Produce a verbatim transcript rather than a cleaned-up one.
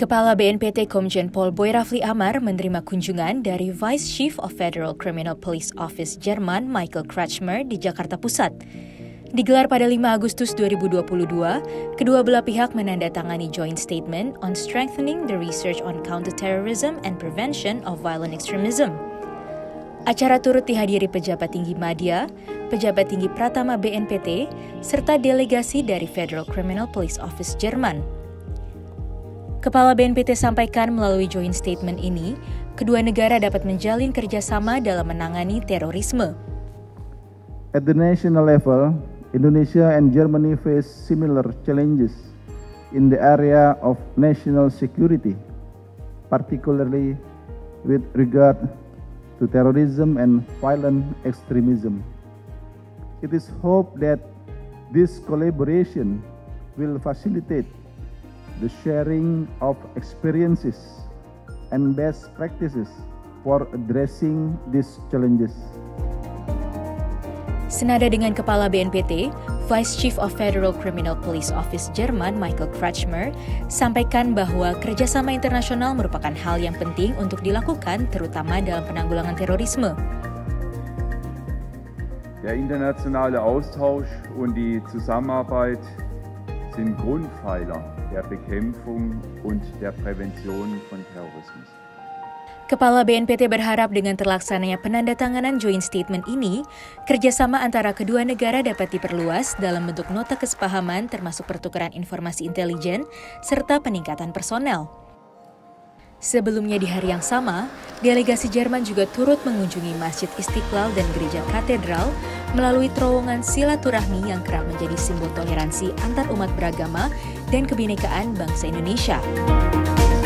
Kepala B N P T Komjen Pol Boy Rafli Amar menerima kunjungan dari Vice Chief of Federal Criminal Police Office Jerman Michael Kretschmer di Jakarta Pusat. Digelar pada lima Agustus dua ribu dua puluh dua, kedua belah pihak menandatangani Joint Statement on Strengthening the Research on Counterterrorism and Prevention of Violent Extremism. Acara turut dihadiri pejabat tinggi Madya, pejabat tinggi Pratama B N P T, serta delegasi dari Federal Criminal Police Office Jerman. Kepala B N P T sampaikan melalui joint statement ini, kedua negara dapat menjalin kerjasama dalam menangani terorisme. At the national level, Indonesia and Germany face similar challenges in the area of national security, particularly with regard to terrorism and violent extremism. It is hoped that this collaboration will facilitate the sharing of experiences and best practices for addressing these challenges. Senada dengan Kepala B N P T, Vice Chief of Federal Criminal Police Office Jerman Michael Kretschmer sampaikan bahwa kerjasama internasional merupakan hal yang penting untuk dilakukan terutama dalam penanggulangan terorisme. Der internationale Austausch und die Zusammenarbeit sind Grundpfeiler der Bekämpfung und der Prävention von Terrorismus. Kepala B N P T berharap dengan terlaksananya penandatanganan joint statement ini, kerjasama antara kedua negara dapat diperluas dalam bentuk nota kesepahaman termasuk pertukaran informasi intelijen serta peningkatan personel. Sebelumnya di hari yang sama, delegasi Jerman juga turut mengunjungi Masjid Istiqlal dan Gereja Katedral melalui terowongan silaturahmi yang kerap menjadi simbol toleransi antar umat beragama dan kebinekaan bangsa Indonesia.